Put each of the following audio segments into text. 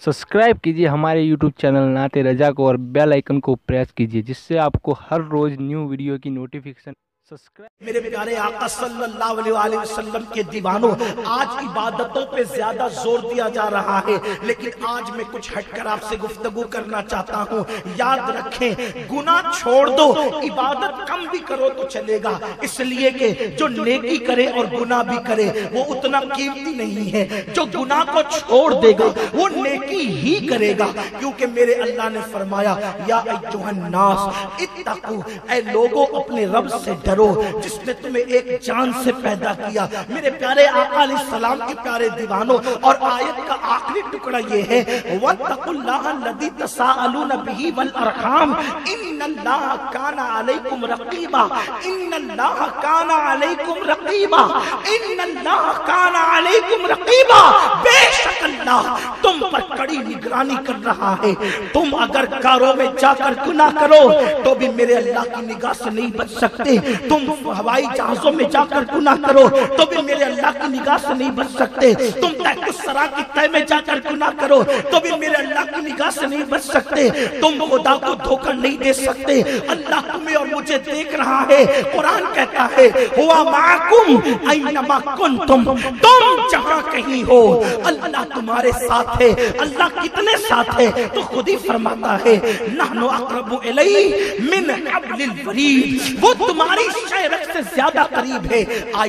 Subscribe कीजिए हमारे YouTube channel नाते रजा को और बेल आइकन को प्रेस कीजिए जिससे आपको हर रोज न्यू वीडियो की नोटिफिकेशन मेरे प्यारे आका सल्लल्लाहु अलैहि वसल्लम के दीवानों, आज इबादतों पे ज्यादा जोर दिया जा रहा है, लेकिन आज मैं कुछ हटकर आपसे गुफ्तगू करना चाहता हूँ। याद रखें, गुनाह छोड़ दो, इबादत कम भी करो तो चलेगा, इसलिए कि जो नेकी करे और गुनाह भी करे वो उतना कीमती नहीं है। जो गुनाह को छोड़ देगा वो नेकी ही करेगा, क्योंकि मेरे अल्लाह ने फरमाया या अय्युहन नास इत्तकू, ऐ लोगों अपने रब से डरो जिसने तुम्हें एक जान से पैदा किया। मेरे प्यारे आका अलैहिस्सलाम के प्यारे दीवानों, और आयत का आखिरी टुकड़ा ये है वत्तकुल्लाह लज़ी तसाअलून बिही वल अरहाम इन्नल्लाह काना अलैकुम रकीबा, इन्नल्लाह काना अलैकुम रकीबा, इन्नल्लाह काना अलैकुम रकीबा। बेशक अल्लाह तुम पर कड़ी निगरानी कर रहा है। तुम अगर कारों में जाकर गुनाह करो तो भी मेरे अल्लाह की निगाह से नहीं बच सकते। तुम हवाई जहाजों में जाकर गुनाह करो तो भी मेरे अल्लाह की निगाह से नहीं बच सकते। तुम तहकुसरा की तय में जाकर गुनाह करो तो भी मेरे अल्लाह की निगाह से नहीं बच सकते। तुम खुदा को धोखा नहीं दे सकते। अल्लाह तुम्हें और मुझे देख रहा है। कुरान कहता है हुआ माकुम ऐनमा कुंतुम, तुम जहां कहीं हो अल्लाह तुम्हारे साथ है। अल्लाह कितने साथ है तो खुद ही फरमाता है नहनु अक़रबु इलैहि मिन हब्लिल वरीद, वो तुम्हारी शहरत से ज्यादा करीब है।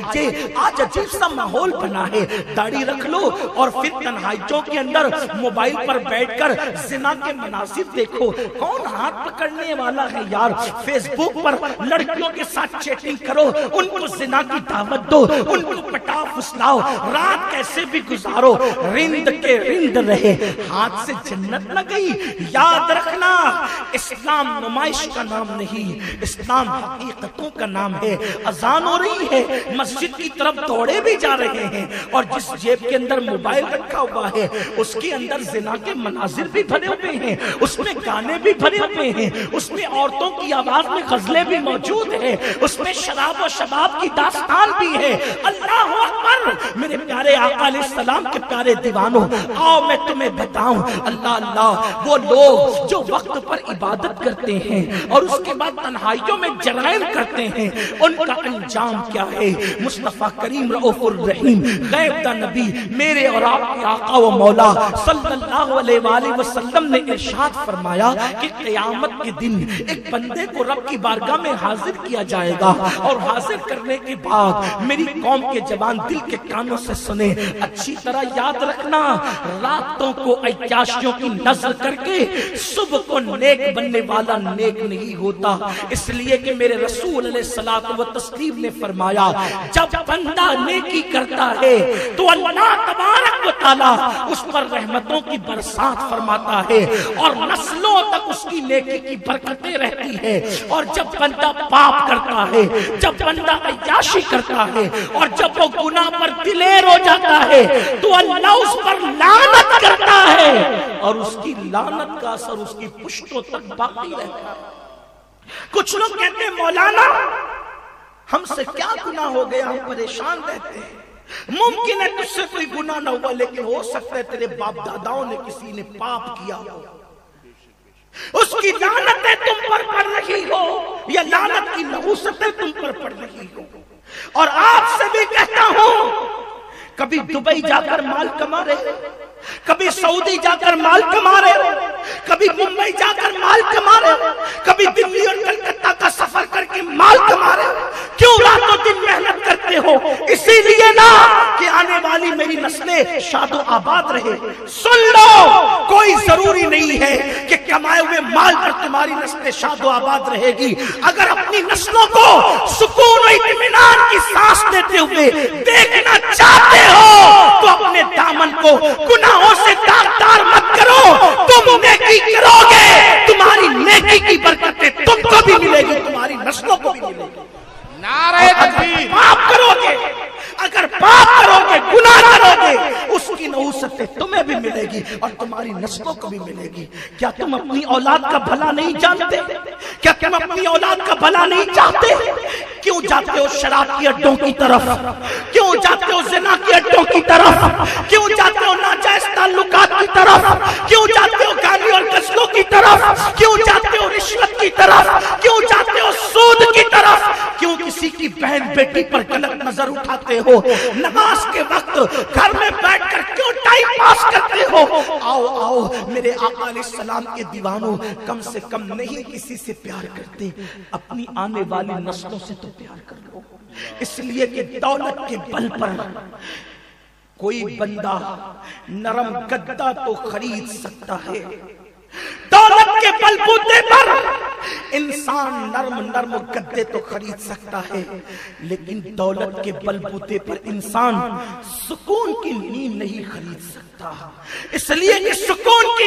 आज अजीब सा माहौल बना है। दाढ़ी रख लो और फिर तन्हाइयों के अंदर मोबाइल पर बैठकर जिना के मनासिब देखो। कौन हाथ पकड़ने वाला है यार? फेसबुक पर लड़कियों के साथ चैटिंग करो, उनको जिना की दावत दो, उनको पटाओ फुसलाओ, रात कैसे भी गुजारो, रिंद के रिंद रहे, हाथ से जन्नत न गई। याद रखना, इस्लाम नुमाइश का नाम नहीं, इस्लाम हकीकतों का नाम है। अजान हो रही है, मस्जिद की तरफ दौड़े भी जा रहे हैं, और जिस जेब के अंदर मोबाइल रखा हुआ है उसके अंदर जिना के मनाजिर भी भरे हुए हैं, उसमें गाने भी भरे हुए हैं, उसमें औरतों की आवाज में गजलें भी मौजूद है, उसमें शराब और शबाब की दास्तान भी है। अल्लाह अकबर। मेरे प्यारे आका अलैहिस्सलाम के प्यारे दीवानों, आओ मैं तुम्हें बताऊं, अल्लाह अल्लाह, वो लोग जो वक्त पर इबादत करते हैं और उसके बाद तन्हाइयों में जराइम करते हैं, उनका अंजाम क्या है। मुस्तफा करीम रऊफुर रहीम गैब दा नबी मेरे और आपके आका व मौला सल्लल्लाहु अलैहि वसल्लम ने इरशाद फरमाया कि क़यामत के दिन एक बंदे को रब की बारगाह में हाजिर किया जाएगा, और हाजिर करने के बाद मेरी कौम के जवान दिल के कानों से सुने, अच्छी तरह याद रखना, रातों को अय्याशियों की नजर करके सुबह को नेक बनने वाला नेक नहीं होता। इसलिए कि मेरे रसूल अलैहिस्सलातु व तस्लीम ने फरमाया जब बंदा नेकी करता है तो अल्लाह तबारक व तआला उस पर रहमतों की बरसात फरमाता है और नस्लों तक उसकी नेकी की बरकतें रहती है। और जब बंदा पाप करता है, जब बंदा अय्याशी करता है और जब वो गुनाह पर दिलेर हो जाता है तो अल्लाह उस पर लानत करता है और उसकी लानत का असर उसकी पुश्तों तक बाकी रहता है। कुछ लोग कहते हैं मौलाना हमसे क्या गुनाह हो गया, हम परेशान रहते हैं। मुमकिन है तुझसे कोई गुनाह ना हुआ, लेकिन हो सकता है तेरे बाप दादाओं ने किसी ने पाप किया हो, उसकी लानतें तुम पर पड़ रही हो, या लानत की नहूसतें तुम पर पड़ रही हो। और आपसे भी कहता हूं, कभी दुबई जाकर माल कमा रहे, कभी सऊदी जाकर माल कमा रहे, कभी मुंबई जाकर माल कमा रहे, कभी दिल्ली और कलकत्ता का सफर करके माल कमा रहे, क्यों रातों दिन मेहनत करते हो? इसीलिए ना कि आने वाली मेरी नस्लें शादो आबाद रहे। सुन लो, कोई जरूरी नहीं है कि कमाए हुए माल पर तुम्हारी नस्लें शादो आबाद रहेगी। अगर अपनी नस्लों को सुकून और इत्मीनान की सांस देते हुए देखना चाहते हो तो अपने दामन को गुनाहों से दागदार मत करो। तुम नेकी करोगे, तुम्हारी नेकी की बरकतें तुमको भी मिलेगी, तुम्हारी नस्लों को भी मिलेगी। नारे तकबीर। पाप करोगे, अगर पाप करोगे, गुनाह करोगे, उसकी नहूसतें तुम्हें भी मिलेगी और तुम्हारी नस्लों को भी मिलेगी। क्या तुम अपनी औलाद का भला नहीं जानते? क्या तुम अपनी औलाद का भला नहीं चाहते? क्यों जाते हो शराब की अड्डों की तरफ? क्यों जाते हो जिना की अड्डों की तरफ? क्यों जाते हो नाजायज ताल्लुकात की तरफ? बेटी पर गलत नजर उठाते हो? नमाज के वक्त घर में बैठकर क्यों टाइम पास करते हो? आओ आओ मेरे आका अलैहिस्सलाम के दीवानों, कम से कम नहीं किसी से प्यार करते, अपनी आने वाली नस्लों से तो प्यार कर लो। इसलिए कि दौलत के बल पर कोई बंदा नरम गद्दा तो खरीद सकता है, दौलत के बलबूते पर इंसान नरम नरम गद्दे तो खरीद सकता है, लेकिन दौलत के बलबूते पर इंसान सुकून की नींद नहीं खरीद सकता। इसलिए कि सुकून की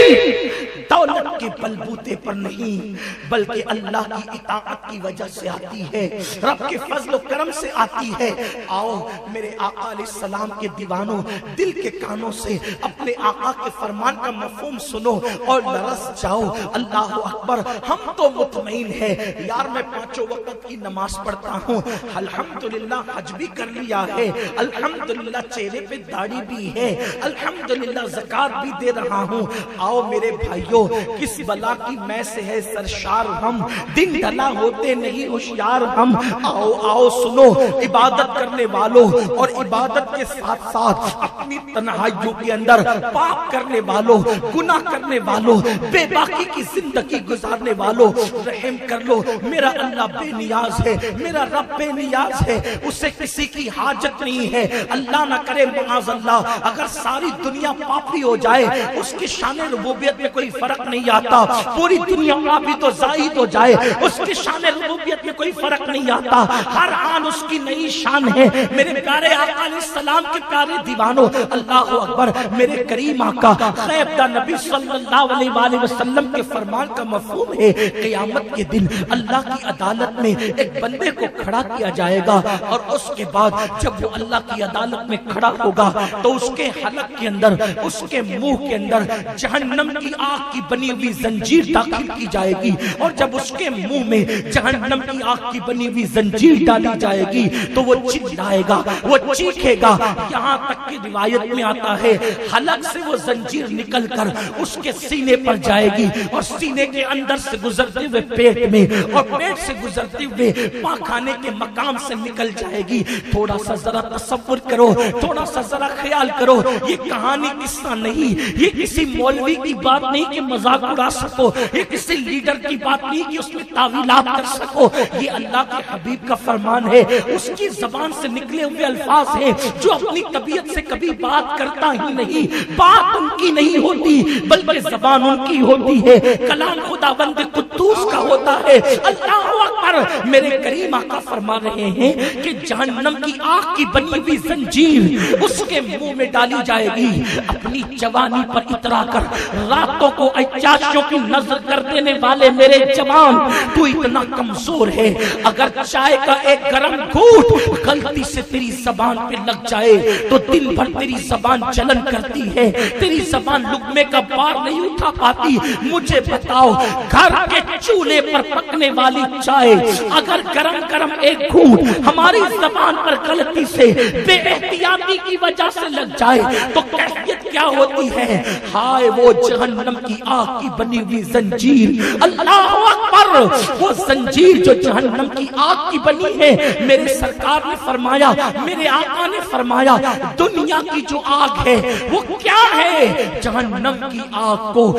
नींद दौलत के बलबूते पर नहीं, बल्कि अल्लाह की इताअत की वजह से आती है, रब के फजल और करम से आती है। आओ मेरे आका अलैहिस्सलाम के दीवानों, दिल के कानों से अपने आका के फरमान का मफहूम सुनो और लरस जाओ। अल्लाह अकबर। हम तो मुतमईन है यार, मैं 5 वक्त की नमाज पढ़ता हूँ, अल्हम्दुलिल्लाह हज भी कर लिया है, अल्हम्दुलिल्लाह चेहरे पे दाढ़ी भी है, अल्हम्दुलिल्लाह ज़कात भी दे रहा हूँ। आओ मेरे भाइयों, किस बला की मैं से है सरशार हम, दिन ढला होते नहीं होशियार हम। आओ आओ सुनो, इबादत करने वालों और इबादत के साथ साथ अपनी तन्हाइयों के अंदर पाप करने वालों, गुनाह करने वालों, बेबाकी की जिंदगी गुजारने वालों, रहम कर लो। मेरा अल्लाह बेनियाज है, मेरा रब बेनियाज है, उसे किसी की हाजत नहीं है। अल्लाह ना करे माज़ अल्लाह, अगर सारी दुनिया पापी हो जाए, उसकी शान रुबूबियत में कोई फर्क नहीं आता। पूरी दुनिया पापी तो जाहिद हो जाए, उसकी शान रुबूबियत में कोई फर्क नहीं आता। हर आन उसकी नई शान है। मेरे प्यारे आका अलैहिस्सलाम के प्यारे दीवानों, अल्लाह अकबर। मेरे करीम आका ग़ैब दा नबी सल्लल्लाहु अलैहि वसल्लम के फरमान का मफहूम है, क़यामत के दिन अल्लाह की अदालत में एक बंदे को खड़ा किया जाएगा, और उसके बाद जब वो अल्लाह की अदालत में खड़ा होगा तो उसके हलक के अंदर, उसके मुंह के अंदर जहन्नम की आग की बनी हुई जंजीर दाखिल की जाएगी। और जब उसके मुंह में जहन्नम की आग की बनी हुई जंजीर डाली जाएगी तो वो चिल्लाएगा, वो चीखेगा। यहाँ तक की रिवायत में आता है, हलक से वो जंजीर निकलकर उसके सीने पर जाएगी, और सीने के अंदर से गुजरते हुए पेट में, और पेट से गुजरते हुए पाखाने के मकाम से निकल जाएगी। थोड़ा सा जरा तसव्वुर करो, थोड़ा सा जरा ख्याल करो। ये कहानी किस्सा नहीं, ये किसी मौलवी की बात नहीं कि मजाक उड़ा सको, ये किसी लीडर की बात नहीं कि उसमें तावीलात कर सको। ये अल्लाह के हबीब का फरमान है, उसकी जबान से निकले हुए अल्फाज है, जो अपनी तबीयत से कभी बात करता ही नहीं। बात उनकी नहीं होती, बल्कि जबान उनकी होती है। कलाम खुदावंद कुद्दूस का होता है। अल्लाह अकबर। मेरे करीम आका फरमा रहे हैं कि जहन्नम की आग की बनी हुई जंजीर उसके मुंह में डाली जाएगी। अपनी जवानी पर इतरा कर रातों को अय्याशों की नजर कर देने वाले मेरे जवान, तू इतना कमजोर है, अगर चाय का एक गरम घूंट गलती से तेरी जबान पे लग जाए तो दिन भर तेरी जबान जलन करती है, तेरी जबान लुक़मे का बार नहीं उठा पाती। मुझे बताओ, घर के चूल्हे पर पकने वाली चाय अगर गरम गरम एक घूंट हमारी जबान पर गलती से बेएहतियाती की वजह से लग जाए तो कैफियत क्या होती है? हाय वो जहन्नम की आग की बनी हुई जंजीर, अल्लाह अकबर। वो जंजीर जो जहन्नम की आग की बनी है, मेरे सरकार ने फरमाया, मेरे आका ने फरमाया, दुनिया की जो आग है वो क्या है? जहन्नम की आग को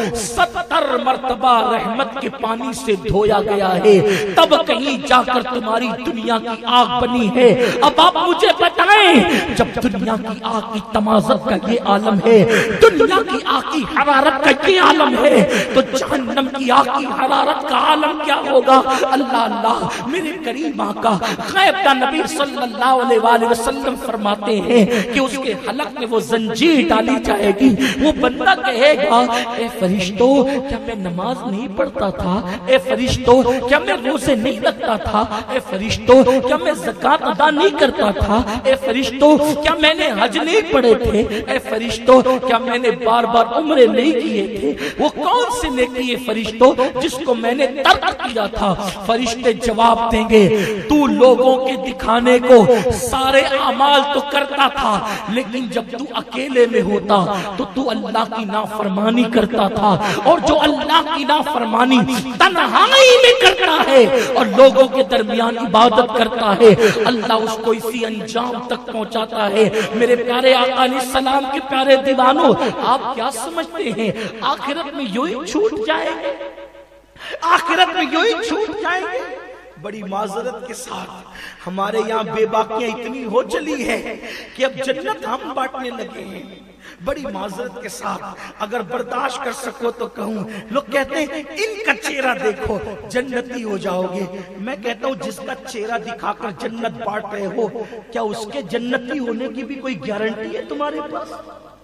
70 मर्तबा रहमत के पानी से धोया गया है, तब कहीं जाकर तुम्हारी दुनिया की आग बनी है। अब आप मुझे बताएं, जब दुनिया की आग की तमाज़त का ये आलम है, दुनिया की आग की हरारत का ये आलम है, तो जहन्नम की आग की हरारत का आलम क्या होगा? अल्लाह अल्लाह। मेरे करीम आका ग़ैब का नबी सल्लल्लाहु अलैहि वसल्लम फरमाते हैं कि उसके हलक में वो जंजीर डाली जाएगी। वो बंदा कहेगा, ए फरिश्तों, क्या मैं नमाज नहीं पढ़ता था? ए फरिश्तों, क्या मैं रोजे नहीं रखता था? ए फरिश्तों, क्या मैं ज़कात अदा नहीं करता था? ए फरिश्तों, क्या मैंने हज नहीं पढ़े थे? ए फरिश्तों, क्या मैंने बार बार उम्रे नहीं किए थे? वो कौन से नेकी है फरिश्तों जिसको मैंने ترک کیا تھا، فرشتے جواب دیں گے تو لوگوں کے دکھانے کو سارے اعمال تو کرتا تھا، لیکن جب تو اکیلے میں ہوتا تو تو اللہ کی نافرمانی کرتا تھا، اور جو اللہ کی نافرمانی تنہائی میں کرتا ہے اور لوگوں کے درمیان عبادت کرتا ہے، اللہ اس کو اسی انجام تک پہنچاتا ہے۔ میرے پیارے آقا علیہ السلام کے پیارے دیوانوں، آپ کیا سمجھتے ہیں آخرت میں یوں ہی چھوٹ جائیں گے؟ آخرت میں یوں ہی چھوٹ جائیں گے؟ بڑی معذرت کے ساتھ ہمارے یہاں بے باکیاں اتنی ہو چلی ہے کہ اب جنت ہم بانٹنے لگے ہیں۔ بڑی معذرت کے ساتھ اگر برداشت کر سکو تو کہوں، لوگ کہتے ہیں ان کا چہرہ دیکھو جنتی ہو جاؤ گے، میں کہتا ہوں جس کا چہرہ دکھا کر جنت بانٹ رہے ہو، کیا اس کے جنتی ہونے کی بھی کوئی گارنٹی ہے تمہارے پاس؟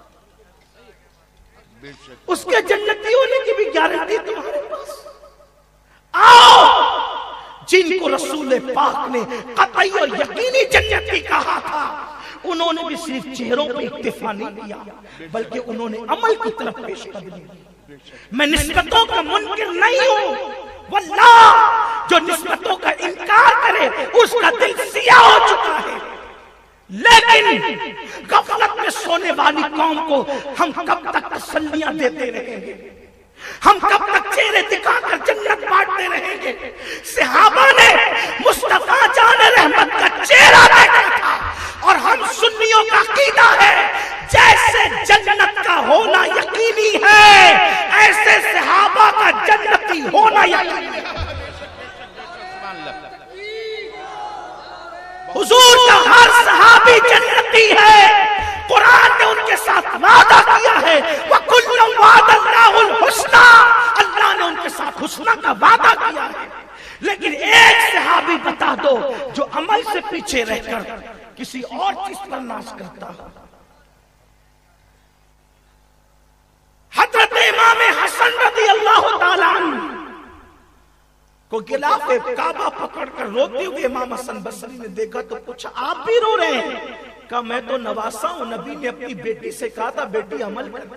اس کے جنتی ہونے کی بھی گارنٹی ہے تمہارے پاس؟ آؤ، جن کو رسول پاک نے قطعی اور یقینی جنتی کہا تھا، انہوں نے بھی صرف چہروں پہ اکتفا نہیں کیا بلکہ انہوں نے عمل کی طرف پیش قدمی کی۔ میں نسبتوں کا منکر نہیں ہوں، واللہ جو نسبتوں کا انکار کرے اس کا دل سیاہ ہو چکا ہے، لیکن غفلت میں سونے والی قوم کو ہم کب تک تسلیاں دیتے رہیں گے؟ ہم کب تک چہرے دکھا کر جنت بانٹتے رہیں گے؟ صحابہ نے مصطفیٰ جان رحمت کا چہرہ دیکھا تھا، اور ہم سنیوں کا عقیدہ ہے جیسے جنت کا ہونا یقینی ہے ایسے صحابہ کا جنتی ہونا یقینی ہے۔ حضور کا ہر صحابی جنتی ہے، قرآن نے ان کے ساتھ وعدہ کیا ہے، وَكُلًّا وَعَدَ اللَّهُ الْحُسْنَى، اللہ نے ان کے ساتھ حسنہ کا وعدہ کیا ہے۔ لیکن ایک صحابی بتا دو جو عمل سے پیچھے رہ کر کسی اور چیز پر ناز کرتا ہو۔ حضرت امام حسن رضی اللہ تعالیٰ عنہ کو غلاف کعبہ پکڑ کر روتے ہوئے امام حسن بصری نے دیکھا تو پوچھا آپ بھی رو رہے ہیں؟ کہا میں تو نواسا ہوں، نبی نے اپنی بیٹی سے کہا تھا بیٹی عمل کر۔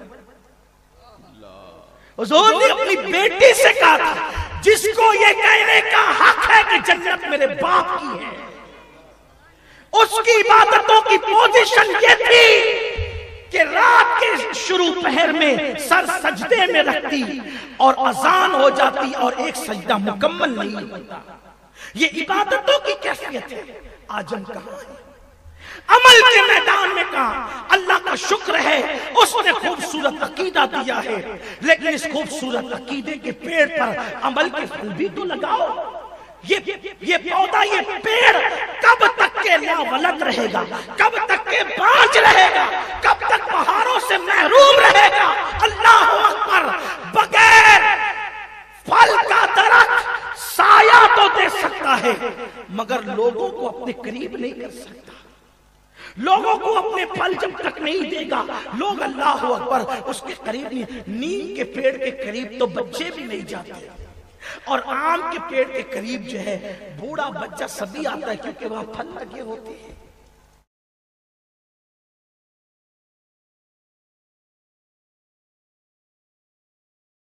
حضور نے اپنی بیٹی سے کہا تھا جس کو یہ کہنے کا حق ہے کہ جنت میرے باپ کی ہے، اس کی عبادتوں کی پوزیشن یہ تھی کہ رات کے شروع پہر میں سر سجدے میں رکھتی اور اذان ہو جاتی اور ایک سجدہ مکمل نہیں ہوتا۔ یہ عبادتوں کی کیفیت ہے۔ آج ہم کہاں ہیں؟ عمل کے میدان میں کہاں؟ اللہ کا شکر ہے اس نے خوبصورت عقیدہ دیا ہے، لیکن اس خوبصورت عقیدے کے پیڑ پر عمل کے پھل بھی تو لگاؤ۔ یہ پودا، یہ پیڑ کب تک کے لاولد رہے گا؟ کب تک کے بانج رہے گا؟ کب تک بہاروں سے محروم رہے گا؟ اللہ اکبر! بغیر پھل کا درخت سایہ تو دے سکتا ہے مگر لوگوں کو اپنے قریب نہیں کر سکتا۔ لوگوں کو اپنے پھل جب تک نہیں دے گا، لوگ اللہ اکبر اس کے قریب نہیں۔ نیم کے پیڑ کے قریب تو بچے بھی نہیں جاتے، اور آم کے پیڑ کے قریب جو ہے بوڑھا بچہ سبھی آتا ہے کیونکہ وہاں پھل لگے ہوتے ہیں۔